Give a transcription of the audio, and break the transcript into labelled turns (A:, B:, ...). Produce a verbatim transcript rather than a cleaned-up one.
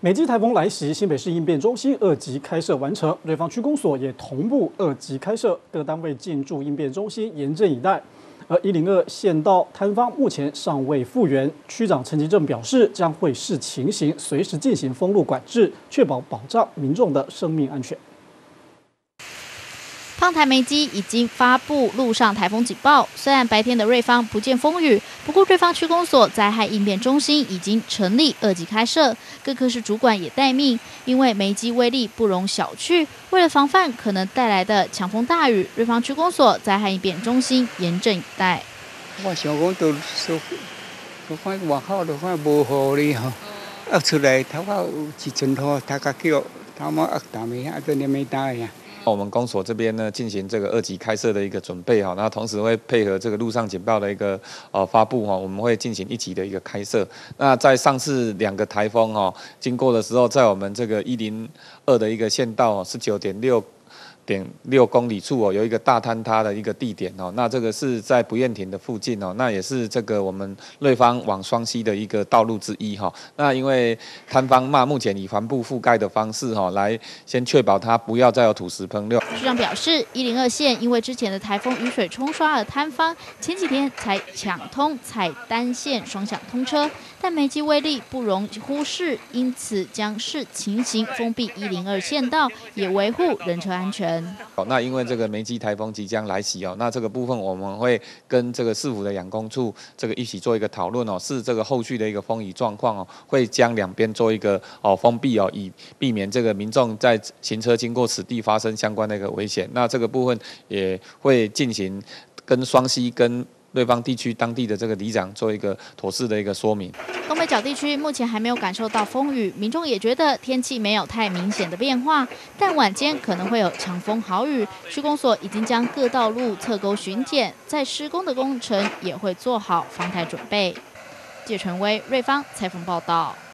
A: 美基台风来袭，新北市应变中心二级开设完成，瑞芳区公所也同步二级开设，各单位进驻应变中心严阵以待。而一零二县道摊方目前尚未复原，区长陈吉正表示，将会视情形随时进行封路管制，确保保障民众的生命安全。
B: 芳台梅基已经发布陆上台风警报，虽然白天的瑞芳不见风雨，不过瑞芳区公所灾害应变中心已经成立二级开设，各科室主管也待命，因为梅基威力不容小觑，为了防范可能带来的强风大雨，瑞芳区公所灾害应变中心严阵以待。
C: 我想讲都说，都看外口都看无雨哩吼，压出来头发有一阵雨，大家叫他们压大梅啊，都连没大呀。
D: 我们公所这边呢，进行这个二级开设的一个准备哈，那同时会配合这个陆上警报的一个呃发布哈，我们会进行一级的一个开设。那在上次两个台风哈经过的时候，在我们这个一零二的一个县道十九点六。 点六公里处哦，有一个大坍塌的一个地点哦，那这个是在不厌亭的附近哦，那也是这个我们瑞芳往双溪的一个道路之一哈。那因为摊方嘛，目前以帆布覆盖的方式哈，来先确保它不要再有土石崩漏。
B: 市长表示，一零二县因为之前的台风雨水冲刷了摊方，前几天才抢通采单线双向通车，但梅基威力不容忽视，因此将视情形封闭一零二县道，也维护人车安全。
D: 哦，那因为这个梅基台风即将来袭哦，那这个部分我们会跟这个市府的养工处这个一起做一个讨论哦，是这个后续的一个风雨状况哦，会将两边做一个哦封闭哦，以避免这个民众在行车经过此地发生相关的一个危险。那这个部分也会进行跟双溪跟 瑞芳地区当地的这个里长做一个妥适的一个说明。
B: 东北角地区目前还没有感受到风雨，民众也觉得天气没有太明显的变化，但晚间可能会有强风豪雨。区公所已经将各道路侧沟巡检，在施工的工程也会做好防台准备。谢纯威、瑞芳采访报道。